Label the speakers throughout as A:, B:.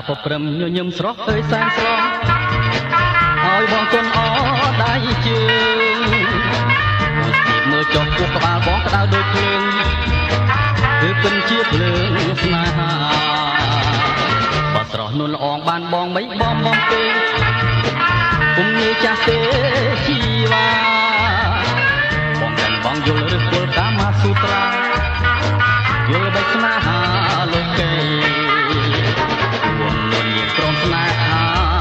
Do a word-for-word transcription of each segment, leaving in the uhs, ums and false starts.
A: ពព្រឹមញញឹមស្រស់អើយសែនស្រស់ហើយបងគុណអដៃជើងមើលចុះពោះក្បាលបងក្តៅដូចភ្លើងគឺពិនជាភ្លើងស្នេហាបើស្រស់នួនល្អងបានបងមិនបំបំពេកគុំងាយចាស់ទេជីវ៉ាបងមិនបងយល់ឬគល់កាមាសុត្រាយល់បែបស្នេហាលោកគេគួននួនមានក្រុមស្នេហា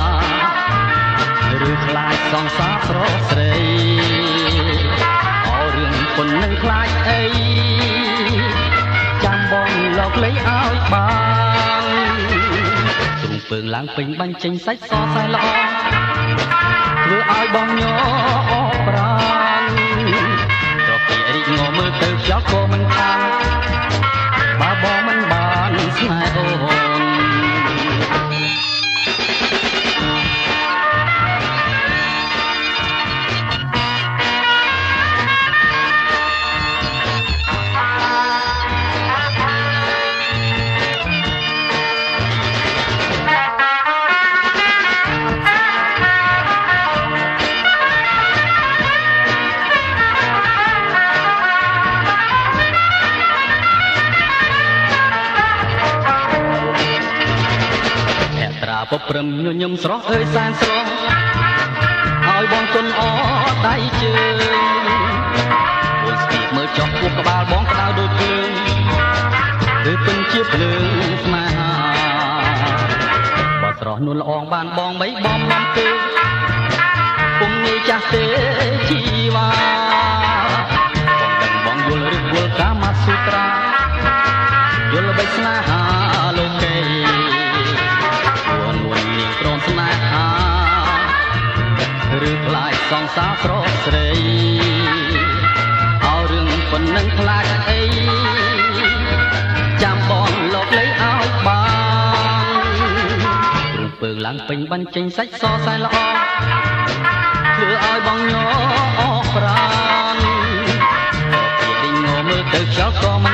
A: ឬខ្លាចសង្សារស្រស់ស្រីអោរឿងគុណនឹងខ្លាចអីចាំបងលោកលេងឲ្យបានទ្រុងពើងឡើងពេញបាញ់ចេញសាច់សសែល្អធ្វើឲ្យបងញ័រប្រាណត្រពីរីកងមើលទៅខ្យល់ក៏មិនខានបើបងមិនបានស្នេហ៍អូនពព្រឹមញញឹមស្រស់អើយសែនស្រស់ហើយបងគុណអដៃជើងអូនស្ទាបមើលចុះពោះក្បាលបងក្តៅដូចភ្លើងគឺពិនជាភ្លើងស្នេហាបើស្រស់នួនល្អងបានបងមិនបំបំពេកគុំងាយចាស់ទេជីវ៉ាបងដឹងបងយល់ឬគល់កាមាសុត្រាយល់បែបស្នេហាលោកគេព្រមស្នេហាឬខ្លាចសង្សារស្រស់ស្រីឲ្យរឿងប៉ុណ្ណឹងខ្លាចអីចាំបងលោកលេងឲ្យបានព្រមពើងឡើងពេញបាញ់ចេញសាច់សសែនល្អធ្វើឲ្យបងញ័រប្រាណពីដេញងមើលទៅខ្យល់ក៏មិន